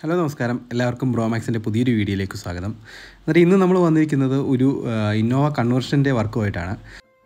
Hello നമസ്കാരം, എല്ലാവർക്കും ബ്രോമാക്സിൻ്റെ പുതിയൊരു വീഡിയോയിലേക്ക് സ്വാഗതം. എന്നിട്ട് ഇന്ന് നമ്മൾ വന്നിരിക്കുന്നത് ഒരു ഇന്നോവ കൺവേർഷൻ്റെ വർക്കുമായിട്ടാണ്.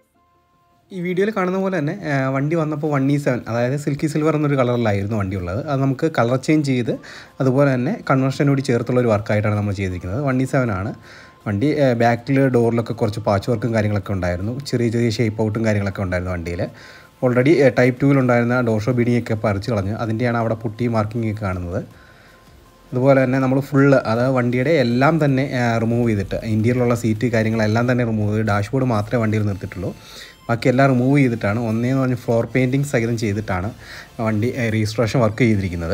ഈ വീഡിയോയിൽ കാണുന്ന പോലെ തന്നെ വണ്ടി വന്നപ്പോൾ 1E7 അതായത് സിൽക്കി സിൽവർ എന്നൊരു കളറിലായിരുന്നു വണ്ടി ഉള്ളത്. അത് നമുക്ക് കളർ ചേഞ്ച് ചെയ്ത് അതുപോലെ തന്നെ കൺവേർഷനോട് ചേർത്തുള്ള ഒരു വർക്കായിട്ടാണ് നമ്മൾ ചെയ്തിരിക്കുന്നത്. 1E7 ആണ് വണ്ടി. ബാക്കിൽ ഡോറിലൊക്കെ കുറച്ച് പാച്ച് വർക്കും കാര്യങ്ങളൊക്കെ ഉണ്ടായിരുന്നു. ചെറിയ ചെറിയ ഷേപ്പ് ഔട്ടും കാര്യങ്ങളൊക്കെ ഉണ്ടായിരുന്നു വണ്ടിയിൽ. ഓൾറെഡി ടൈപ്പ് 2 ഉണ്ടായിരുന്ന ഡോർ ഷോ ബീഡിങ്ങൊക്കെ പറിച്ച് കളഞ്ഞ് അതിൻ്റെയാണ് അവിടെ പുട്ടി മാർക്കിംഗ് ഒക്കെ കാണുന്നത്. അതുപോലെ തന്നെ നമ്മൾ ഫുള്ള് അതായത് വണ്ടിയുടെ എല്ലാം തന്നെ റിമൂവ് ചെയ്തിട്ട് ഇൻറ്റീരിയറിലുള്ള സീറ്റ് കാര്യങ്ങളെല്ലാം തന്നെ റിമൂവ് ചെയ്ത് ഡാഷ്ബോർഡ് മാത്രമേ വണ്ടിയിൽ നിർത്തിയിട്ടുള്ളൂ. ബാക്കി എല്ലാം റിമൂവ് ചെയ്തിട്ടാണ് ഒന്നേന്ന് പറഞ്ഞ് ഫ്ലോർ പെയിൻറ്റിങ് സഹിതം ചെയ്തിട്ടാണ് വണ്ടി രജിസ്ട്രേഷൻ വർക്ക് ചെയ്തിരിക്കുന്നത്.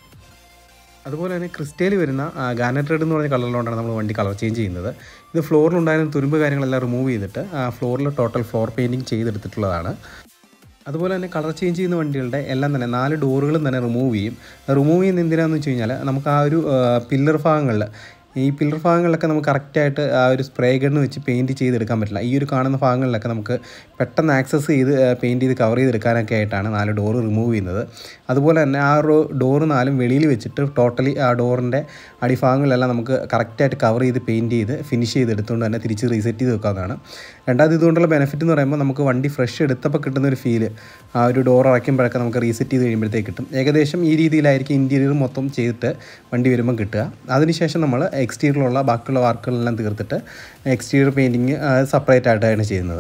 അതുപോലെ തന്നെ ക്രിസ്റ്റയിൽ വരുന്ന ഗാനറ്റ് റെഡ് എന്ന് പറഞ്ഞ കളറിലോണ്ടാണ് നമ്മൾ വണ്ടി കളർ ചേഞ്ച് ചെയ്യുന്നത്. ഇത് ഫ്ലോറിലുണ്ടായിരുന്ന തുരുമ്പ് കാര്യങ്ങളെല്ലാം റിമൂവ് ചെയ്തിട്ട് ഫ്ലോറിൽ ടോട്ടൽ ഫ്ലോർ പെയിൻറ്റിങ് ചെയ്തെടുത്തിട്ടുള്ളതാണ്. അതുപോലെ തന്നെ കളർ ചേഞ്ച് ചെയ്യുന്ന വണ്ടികളുടെ എല്ലാം തന്നെ 4 ഡോറുകളും തന്നെ റിമൂവ് ചെയ്യും. റിമൂവ് ചെയ്യുന്ന എന്തിനാണെന്ന് വെച്ച് കഴിഞ്ഞാൽ നമുക്ക് ആ ഒരു പില്ലർ ഭാഗങ്ങളിലൊക്കെ നമുക്ക് കറക്റ്റായിട്ട് ആ ഒരു സ്പ്രേ ഗണ്ണ് വെച്ച് പെയിൻറ്റ് ചെയ്തെടുക്കാൻ പറ്റില്ല. ഈ ഒരു കാണുന്ന ഭാഗങ്ങളിലൊക്കെ നമുക്ക് പെട്ടെന്ന് ആക്സസ് ചെയ്ത് പെയിൻറ്റ് ചെയ്ത് കവർ ചെയ്തെടുക്കാനൊക്കെ ആയിട്ടാണ് 4 ഡോറ് റിമൂവ് ചെയ്യുന്നത്. അതുപോലെ തന്നെ ആ ഡോറ് 4 വെളിയിൽ വെച്ചിട്ട് ടോട്ടലി ആ ഡോറിൻ്റെ അടിഭാഗങ്ങളിലെല്ലാം നമുക്ക് കറക്റ്റായിട്ട് കവർ ചെയ്ത് പെയിൻറ്റ് ചെയ്ത് ഫിനിഷ് ചെയ്തെടുത്തുകൊണ്ട് തന്നെ തിരിച്ച് റീസെറ്റ് ചെയ്ത് വെക്കാവുന്നതാണ്. രണ്ടാമത് ഇതുകൊണ്ടുള്ള ബെനിഫിറ്റ് എന്ന് പറയുമ്പോൾ നമുക്ക് വണ്ടി ഫ്രഷ് എടുത്തപ്പോൾ കിട്ടുന്നൊരു ഫീല് ആ ഒരു ഡോർ അടയ്ക്കുമ്പോഴൊക്കെ നമുക്ക് റീസെറ്റ് ചെയ്ത് കഴിയുമ്പോഴത്തേക്ക് കിട്ടും. ഏകദേശം ഈ രീതിയിലായിരിക്കും ഇൻറ്റീരിയർ മൊത്തം ചെയ്തിട്ട് വണ്ടി വരുമ്പം കിട്ടുക. അതിനുശേഷം നമ്മൾ എക്സ്റ്റീരിയറിലുള്ള ബാക്കിയുള്ള വർക്കുകളെല്ലാം തീർത്തിട്ട് എക്സ്റ്റീരിയർ പെയിൻറ്റിങ് സെപ്പറേറ്റ് ആയിട്ടാണ് ചെയ്യുന്നത്.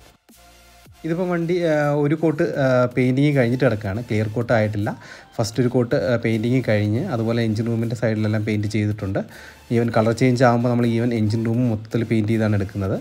ഇതിപ്പോൾ വണ്ടി ഒരു കോട്ട് പെയിൻറ്റിങ് കഴിഞ്ഞിട്ട് കിടക്കുകയാണ്. ക്ലിയർ കോട്ട് ആയിട്ടില്ല. ഫസ്റ്റ് ഒരു കോട്ട് പെയിൻറ്റിങ് കഴിഞ്ഞ് അതുപോലെ എഞ്ചിൻ റൂമിൻ്റെ സൈഡിലെല്ലാം പെയിൻറ്റ് ചെയ്തിട്ടുണ്ട്. ഈവൻ കളർ ചേഞ്ച് ആകുമ്പോൾ നമ്മൾ ഈവൻ എഞ്ചിൻ റൂം മൊത്തത്തിൽ പെയിൻറ്റ് ചെയ്താണ് എടുക്കുന്നത്.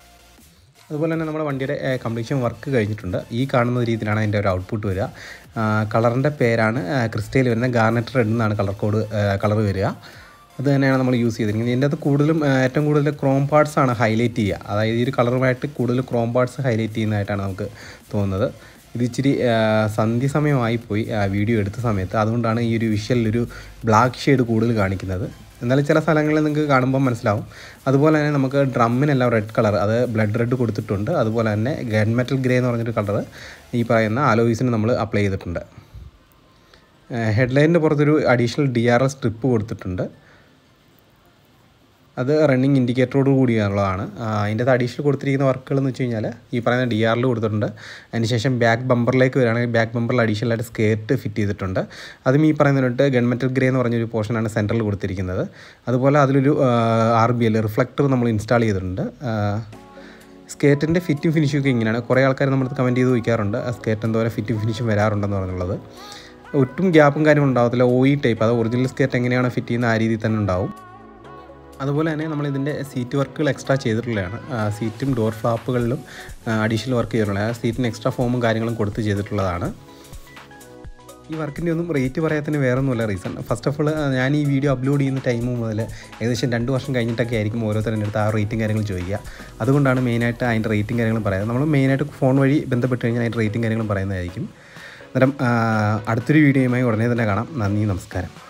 അതുപോലെ തന്നെ നമ്മുടെ വണ്ടിയുടെ കംപ്ലീഷൻ വർക്ക് കഴിഞ്ഞിട്ടുണ്ട്. ഈ കാണുന്ന രീതിയിലാണ് അതിൻ്റെ ഒരു ഔട്ട്പുട്ട് വരിക. കളറിൻ്റെ പേരാണ് ക്രിസ്റ്റയിൽ വരുന്ന ഗാർനറ്റ് റെഡ് എന്നാണ് കളർ വരിക. അത് തന്നെയാണ് നമ്മൾ യൂസ് ചെയ്തിരിക്കുന്നത്. ഇതിൻ്റെ അത് ഏറ്റവും കൂടുതൽ ക്രോം പാർട്സാണ് ഹൈലൈറ്റ് ചെയ്യുക. അതായത് ഈ ഒരു കളറുമായിട്ട് കൂടുതൽ ക്രോം പാർട്സ് ഹൈലൈറ്റ് ചെയ്യുന്നതായിട്ടാണ് നമുക്ക് തോന്നുന്നത്. ഇത് ഇച്ചിരി സന്ധ്യ സമയമായിപ്പോയി വീഡിയോ എടുത്ത സമയത്ത്. അതുകൊണ്ടാണ് ഈ ഒരു വിഷ്വലിലൊരു ബ്ലാക്ക് ഷെയ്ഡ് കൂടുതൽ കാണിക്കുന്നത്. എന്നാലും ചില സ്ഥലങ്ങളിൽ നിങ്ങൾക്ക് കാണുമ്പോൾ മനസ്സിലാവും. അതുപോലെ തന്നെ നമുക്ക് ഡ്രമ്മിനെല്ലാം റെഡ് കളർ, അത് ബ്ലഡ് റെഡ് കൊടുത്തിട്ടുണ്ട്. അതുപോലെ തന്നെ ഗൺ മെറ്റൽ ഗ്രേ എന്ന് പറഞ്ഞൊരു കളർ ഈ പറയുന്ന അലോയ്സിന് നമ്മൾ അപ്ലൈ ചെയ്തിട്ടുണ്ട്. ഹെഡ്ലൈറ്റിൻ്റെ പുറത്തൊരു അഡീഷണൽ DRL സ്ട്രിപ്പ് കൊടുത്തിട്ടുണ്ട്. അത് റണ്ണിങ് ഇൻഡിക്കേറ്ററോട് കൂടിയുള്ളതാണ്. അതിൻ്റെ അത് അഡീഷണൽ കൊടുത്തിരിക്കുന്ന വർക്കുകൾ എന്ന് വെച്ച് കഴിഞ്ഞാൽ ഈ പറയുന്ന DRL കൊടുത്തിട്ടുണ്ട്. അതിനുശേഷം ബാക്ക് ബമ്പറിലേക്ക് വരികയാണെങ്കിൽ ബാക്ക് ബമ്പറിൽ അഡീഷണലായിട്ട് സ്കേർട്ട് ഫിറ്റ് ചെയ്തിട്ടുണ്ട്. അതും ഈ പറയുന്നതിനോട്ട് ഗൺമെറ്റൽ ഗ്രേ എന്ന് പറഞ്ഞൊരു പോർഷനാണ് സെൻറ്ററിൽ കൊടുത്തിരിക്കുന്നത്. അതുപോലെ അതിലൊരു RBL റിഫ്ലക്ടർ നമ്മൾ ഇൻസ്റ്റാൾ ചെയ്തിട്ടുണ്ട്. സ്കേർട്ടിൻ്റെ ഫിറ്റും ഫിനിഷും ഒക്കെ ഇങ്ങനെയാണ്. കുറേ ആൾക്കാർ നമ്മളത് കമൻറ്റ് ചെയ്ത് ചോദിക്കാറുണ്ട് സ്കേർട്ട് എന്തോരം ഫിറ്റും ഫിനിഷും വരാറുണ്ടെന്ന് പറഞ്ഞുള്ളത്. ഒട്ടും ഗ്യാപ്പും കാര്യങ്ങളും ഉണ്ടാകത്തില്ല. OE ടൈപ്പ്, അത് ഒറിജിനൽ സ്കേർട്ട് എങ്ങനെയാണ് ഫിറ്റ് ചെയ്യുന്ന ആ രീതിയിൽ തന്നെ ഉണ്ടാവും. അതുപോലെ തന്നെ നമ്മളിതിൻ്റെ സീറ്റ് വർക്കുകൾ എക്സ്ട്രാ ചെയ്തിട്ടുള്ളതാണ്. സീറ്റും ഡോർ ഫ്ലാപ്പുകളിലും അഡീഷണൽ വർക്ക് ചെയ്തിട്ടുള്ളത്. സീറ്റിന് എക്സ്ട്രാ ഫോമും കാര്യങ്ങളും കൊടുത്ത് ചെയ്തിട്ടുള്ളതാണ്. ഈ വർക്കിൻ്റെ ഒന്നും റേറ്റ് പറയാത്തതിന് വേറൊന്നുമല്ല റീസൺ. ഫസ്റ്റ് ഓഫ് ഓൾ ഞാൻ ഈ വീഡിയോ അപ്ലോഡ് ചെയ്യുന്ന ടൈം മുതൽ ഏകദേശം 2 വർഷം കഴിഞ്ഞിട്ടൊക്കെ ആയിരിക്കും ഓരോരുത്തരുടെ അടുത്ത് ആ റേറ്റും കാര്യങ്ങളും ചോദിക്കുക. അതുകൊണ്ടാണ് മെയിനായിട്ട് അതിൻ്റെ റേറ്റും കാര്യങ്ങളും പറയുന്നത്. നമ്മൾ മെയിനായിട്ട് ഫോൺ വഴി ബന്ധപ്പെട്ട് കഴിഞ്ഞാൽ അതിൻ്റെ റേറ്റും കാര്യങ്ങളും പറയുന്നതായിരിക്കും. അന്നേരം അടുത്തൊരു വീഡിയോയുമായി ഉടനെ തന്നെ കാണാം. നന്ദി, നമസ്കാരം.